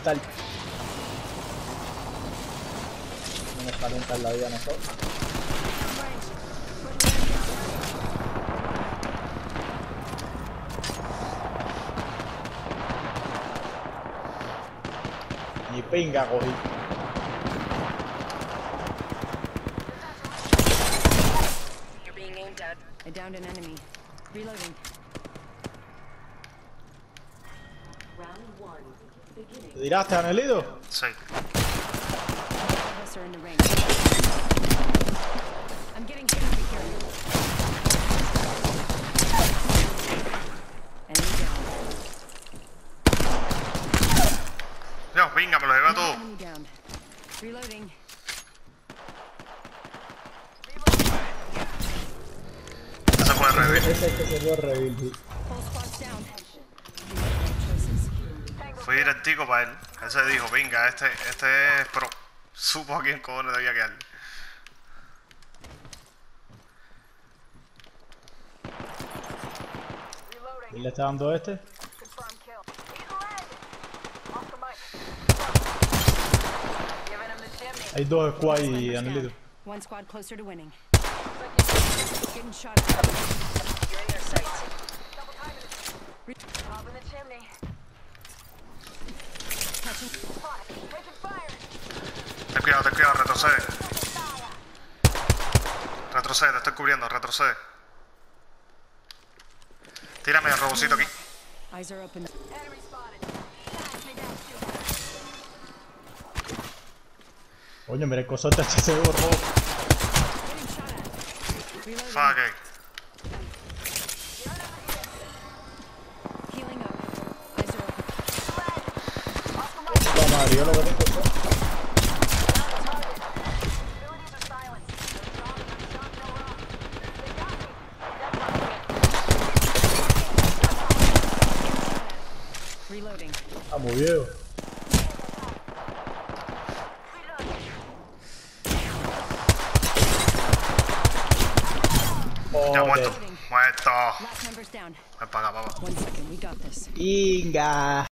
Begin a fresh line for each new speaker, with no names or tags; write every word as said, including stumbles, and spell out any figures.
calentar. No nos calentar la vida a nosotros. Ni pinga cogí.
You're being aimed at. I downed an enemy. Reloading. Round one.
¿Te tiraste, Anelito?
Sí.
Us are in the range. I'm getting hit over here. Enemy down.
Dios, venga, me lo lleva todo.
Enemy down. Reloading.
Ese puede revivir.
Ese es que se puede revivir.
Whole squad's down.
Fui directico para él. Ese dijo, venga, este, este es pro. Supo a quién cojones debía quedar.
¿Y le está dando este? Hay dos squads y Anelito.
One squad closer to winning. Getting shot at. You're in their sights. Up in the chimney. Touching. Taking fire.
Ten cuidado, ten cuidado, retrocede. Retrocede, te estoy cubriendo, retrocede. Tírame el robocito aquí.
Eyes are open. Enemy spotted.
Coño, mira el cosote, este se ve borrado.
Getting shot at. Reloading.
Fuck it.
Healing up. Eyes are open.
La madre, yo lo que tengo es...
Reloading.
Está muy viejo.
Ya muerto.
Joder.
Muerto.
Last member's down.
Ven para acá, papá.
One second, we got this.
Inga.